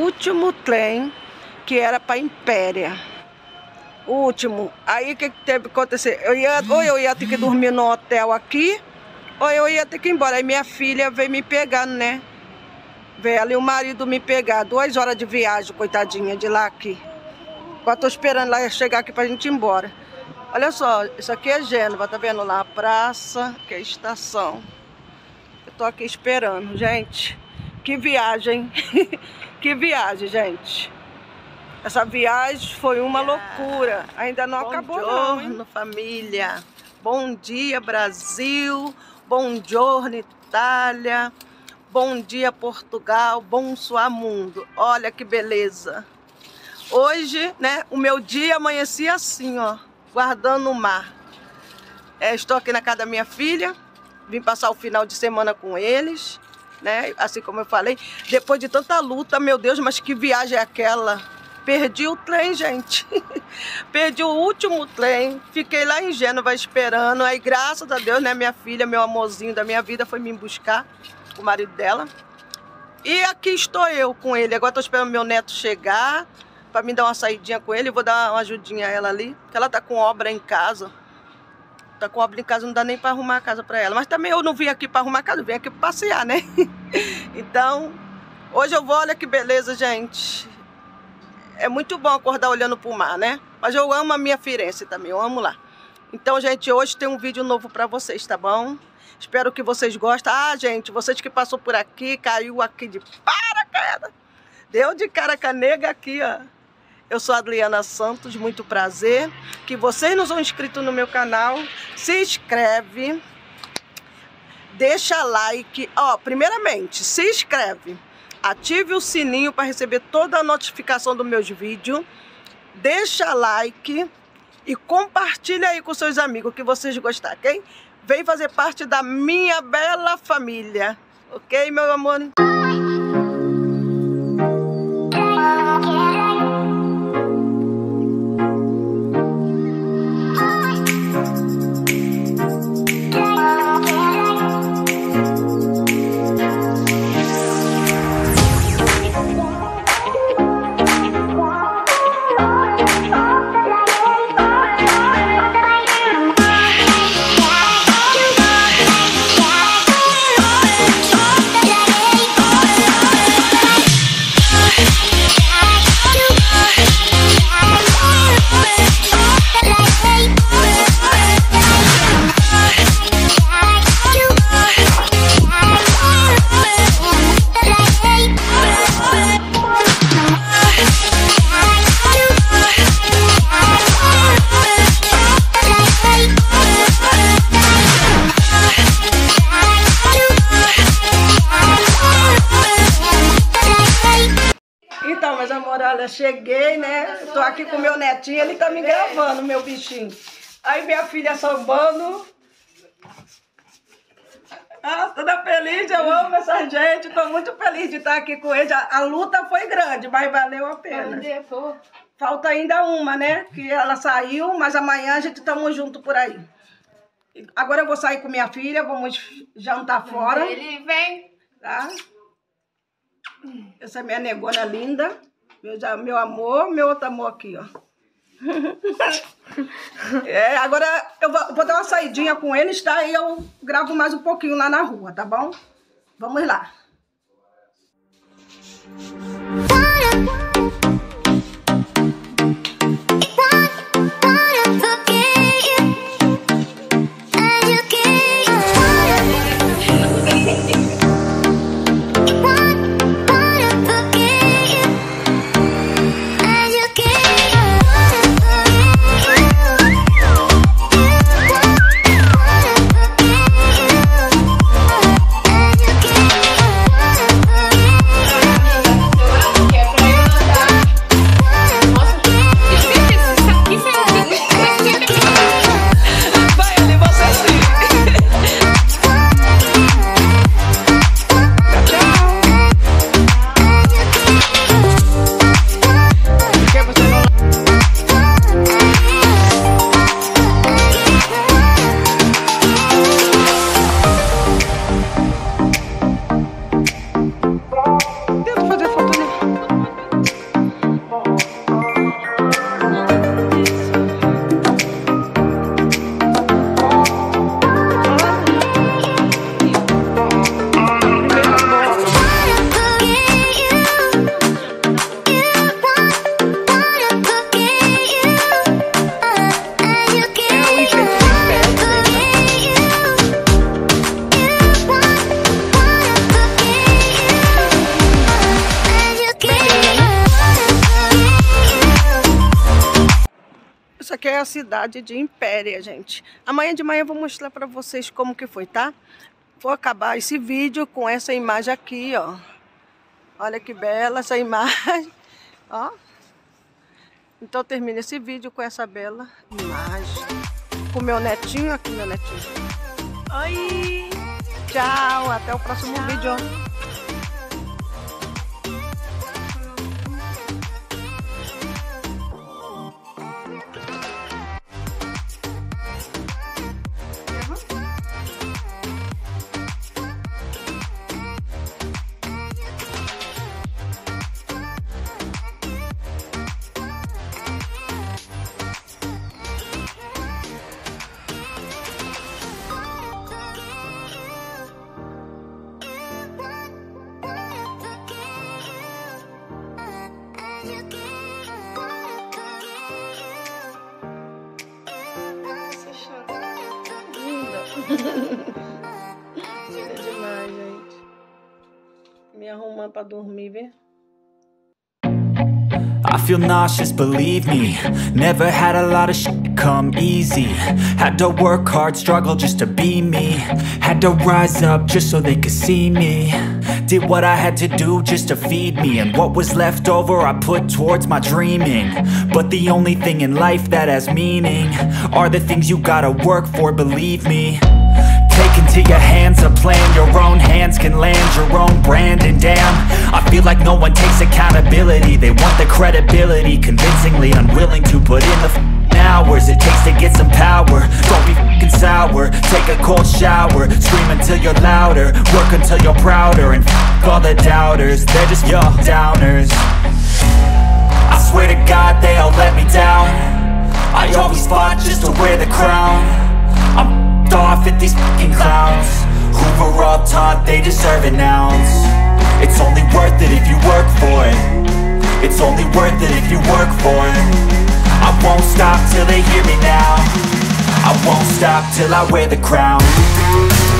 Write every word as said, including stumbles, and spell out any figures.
último trem que era para Impéria. O último. Aí o que, que teve que acontecer? Eu ia, ou eu ia ter que dormir no hotel aqui, ou eu ia ter que ir embora. Aí minha filha veio me pegar, né? Veio ela e o marido me pegar. Duas horas de viagem, coitadinha, de lá aqui. Agora tô esperando lá chegar aqui pra gente ir embora. Olha só, isso aqui é Gênova, tá vendo lá? A praça, que é a estação. Eu tô aqui esperando, gente. Que viagem. Que viagem, gente. Essa viagem foi uma loucura. Ainda não Bom acabou giorno, não, hein? família. Bom dia, Brasil. Bom giorno, Itália. Bom dia, Portugal. Bom suar mundo. Olha que beleza. Hoje, né, o meu dia amanhecia assim, ó, guardando o mar. É, estou aqui na casa da minha filha. Vim passar o final de semana com eles, né? Assim como eu falei, depois de tanta luta, meu Deus, mas que viagem é aquela? Perdi o trem, gente. Perdi o último trem. Fiquei lá em Gênova esperando. Aí, graças a Deus, né, minha filha, meu amorzinho da minha vida, foi me buscar, o marido dela. E aqui estou eu com ele. Agora estou esperando meu neto chegar para me dar uma saidinha com ele. Eu vou dar uma ajudinha a ela ali, porque ela tá com obra em casa. Tá com obra em casa, não dá nem para arrumar a casa para ela. Mas também eu não vim aqui para arrumar a casa, eu vim aqui para passear, né? Então, hoje eu vou, olha que beleza, gente. É muito bom acordar olhando pro mar, né? Mas eu amo a minha Firenze também, eu amo lá. Então, gente, hoje tem um vídeo novo para vocês, tá bom? Espero que vocês gostem. Ah, gente, vocês que passou por aqui, caiu aqui de paraquedas. Deu de cara com a nega aqui, ó. Eu sou a Adriana Santos, muito prazer. Que vocês não são inscritos no meu canal, se inscreve, deixa like. Ó, primeiramente, se inscreve. Ative o sininho para receber toda a notificação dos meus vídeos. Deixa like e compartilha aí com seus amigos que vocês gostaram, ok? Vem fazer parte da minha bela família, ok, meu amor? Então, meus amores, olha, cheguei, né? Tô aqui com meu netinho, ele tá me gravando, meu bichinho. Aí minha filha sambando. Ah, toda feliz, eu amo essa gente, tô muito feliz de estar aqui com eles. A, a luta foi grande, mas valeu a pena. Falta ainda uma, né? Que ela saiu, mas amanhã a gente estamos juntos por aí. Agora eu vou sair com minha filha, vamos jantar fora. Ele vem. Tá? Essa é minha negona linda. Meu, meu amor, meu outro amor aqui, ó. É, agora eu vou, vou dar uma saidinha com eles, tá? E eu gravo mais um pouquinho lá na rua, tá bom? Vamos lá. Yeah. aqui é a cidade de Impéria, gente. Amanhã de manhã eu vou mostrar pra vocês como que foi, tá? Vou acabar esse vídeo com essa imagem aqui, ó. Olha que bela essa imagem, ó. Então eu termino esse vídeo com essa bela imagem. Com meu netinho, aqui meu netinho. Oi! Tchau, até o próximo Tchau. vídeo. Linda demais, gente. Me arrumando pra dormir, vê? I feel nauseous, believe me. Never had a lot of shit come easy. Had to work hard, struggle just to be me. Had to rise up just so they could see me. Did what I had to do just to feed me. And what was left over I put towards my dreaming. But the only thing in life that has meaning are the things you gotta work for, believe me. Take into your hands a plan. Your own hands can land your own brand. And damn, I feel like no one takes accountability. They want the credibility, convincingly unwilling to put in the f***ing hours it takes to get some power. Don't be f***ing sour, take a cold shower. Scream until you're louder, work until you're prouder. And f*** all the doubters, they're just your downers. I swear to God they all let me down. I always fought just to wear the crown. I'm off at these fucking clowns who were all taught they deserve an ounce. It's only worth it if you work for it. It's only worth it if you work for it. I won't stop till they hear me now. I won't stop till I wear the crown.